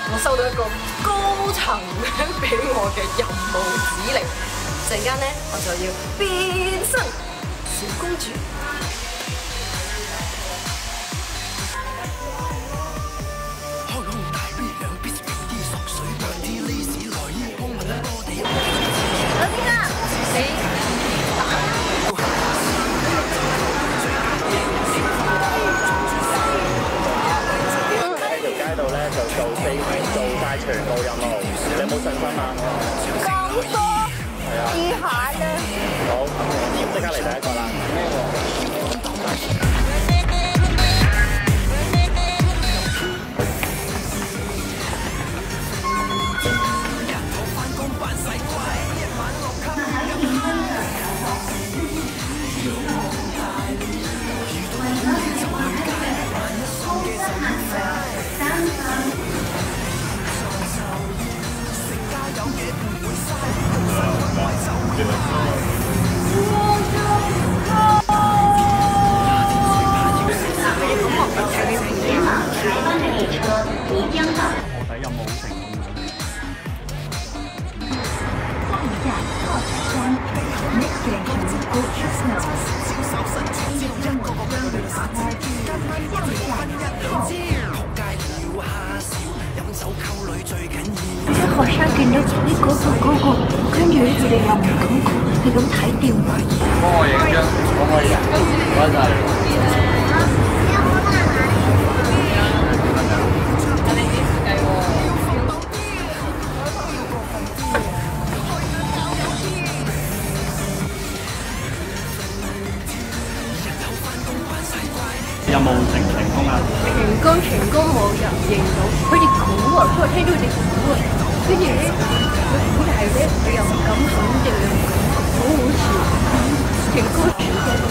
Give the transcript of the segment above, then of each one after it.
我收到一個高層俾我嘅任務指令，陣間咧我就要變身小公主。 喺邊啊？ 度咧就做晒全部任務，你有冇信心啊？ 咁多， 係啊， 試下啦。 好，即刻嚟第一個啦。 啲學生見到呢嗰個，跟住佢哋又唔敢講，係咁睇電話。 幫我影張，可唔可以啊？唔該晒。任務成唔成功啊？ 成功冇人認到，佢哋估啊，佢聽到佢哋估啊，跟住咧佢估，但係咧佢又唔敢肯定，好好笑，成功成功。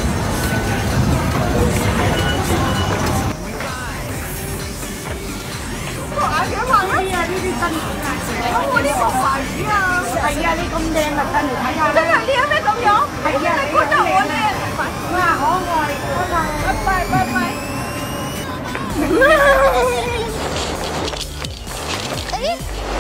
畫嘅畫咧，呢啲真係，我呢個畫魚啊，係啊，你咁靚啊，真係睇下，真係靚咩咁樣？係啊，你覺得我靚？哇，可愛，拜拜拜拜。哎，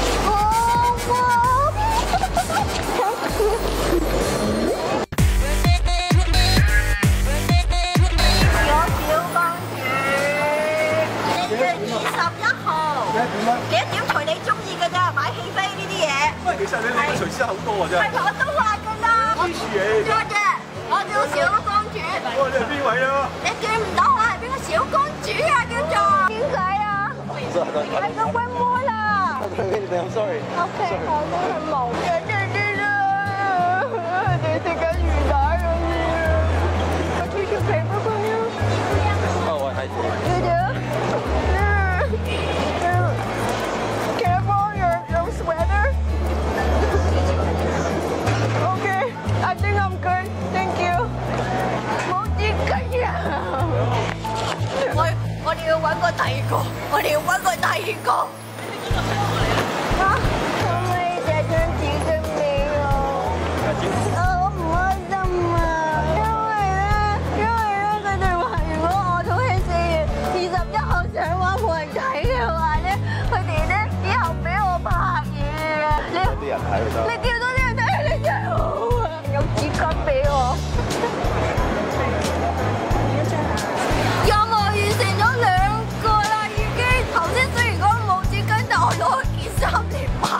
幾多點隨你中意㗎咋，買戲飛呢啲嘢。 喂，其實你隨時好多啊，真係。 係我都話㗎啦。 支持你。 多謝，我叫小公主。 哇，你係邊位啊？ 你見唔到我係邊個小公主啊？叫做點解啊？係個龜妹啦。 I'm sorry。 OK， 我都係冇嘅，啲啦，你食緊魚蛋嗰啲啊，我吹條皮俾佢啊。 哦，我係。 Can I borrow your sweater? Okay, I think I'm good. Thank you. 冇啲雞啊！我哋要揾個第二個，我哋要揾個第二個。啊！可唔可以借張紙巾俾我？我唔開心啊！因為咧，佢哋話如果我套戲4月21號上畫冇人睇嘅話咧，佢哋咧以後俾我拍嘢啊！ 啲人睇就得。 你叫多啲人睇，你真係好啊！有紙巾俾我。任務完成咗2個啦，已經。頭先雖然講冇紙巾，但我攞件衫嚟抹。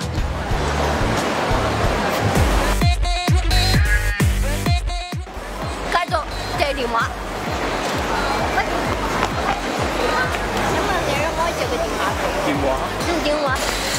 繼續借電話。喂，請問你可唔可以借個電話俾我？ 電話？ 用電話。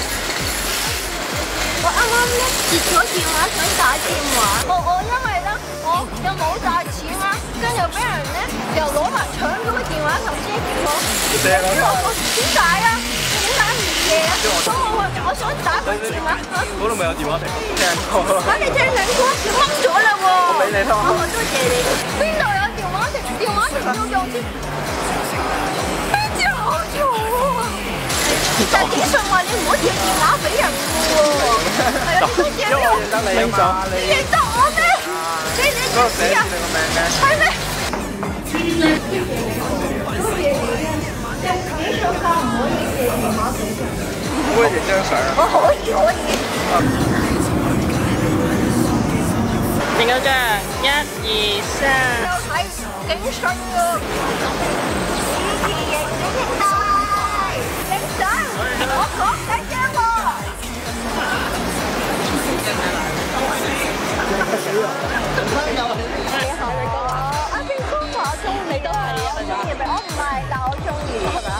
我啱啱咧接咗電話想打電話，我因為咧我又冇帶錢啦，跟住俾人咧又攞埋搶咗個電話頭先我，點解啊？點解唔借啊？咁我想打個電話。 嗰度咪有電話亭？聽過。 啊！你聽緊歌掹咗啦喎！ 我俾你聽。 我多謝你。邊度有電話亭？電話亭要用先。邊支好嘈啊！但係啲信話你唔好借電話俾人嘅喎。係啊，你都借俾我。 認得你啊嘛？ 你認得我咩？你知唔知啊？ 你個名嘅。 係咩？多謝你啊！但係佢想教唔可以借電話俾人。 唔可以影張相啊？ 可以可以。 影咗張，1、2、3。 有睇警訊啊！以前影影大影相，我講緊張喎。你好啊，阿邊個話中你都係啊？我中意咩？我唔係，但我中意係咪啊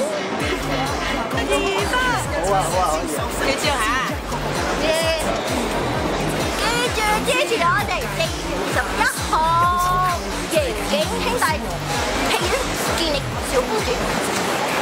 ？2、3。 好啊好啊可以啊。 幾招下？ 記住支持我哋4月11號夜景兄弟戲院見你小公主。